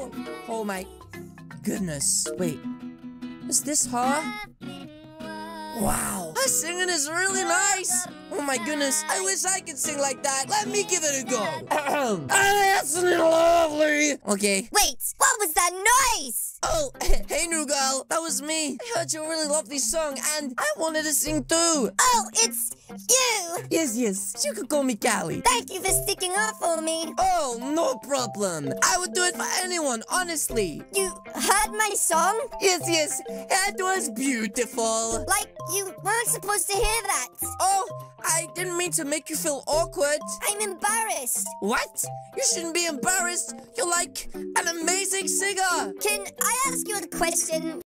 go! Oh my goodness. Wait. Is this her? Wow. Her singing is really nice. Oh my goodness. I wish I could sing like that. Let me give it a go. That's lovely. Okay. Wait, what was that noise? Oh, hey, new girl. That was me. I heard your really lovely song, and I wanted to sing too. Oh, it's you. Yes. You could call me Callie. Thank you for sticking up for me. Oh, no problem. I would do it for anyone, honestly. You heard my song? Yes. It was beautiful. Like you weren't supposed to hear that. Oh, I didn't mean to make you feel awkward. I'm embarrassed. What? You shouldn't be embarrassed. You're like an amazing singer. Can I ask you a question?